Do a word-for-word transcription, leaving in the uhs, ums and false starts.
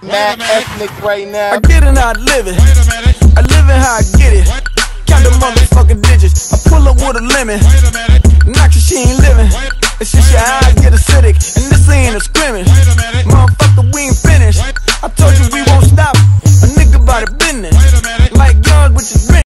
Mad ethnic right now. I get it how I live it. I live it how I get it. Count the motherfucking digits. I pull up with a lemon. Knock your, she ain't living. It's just your eyes.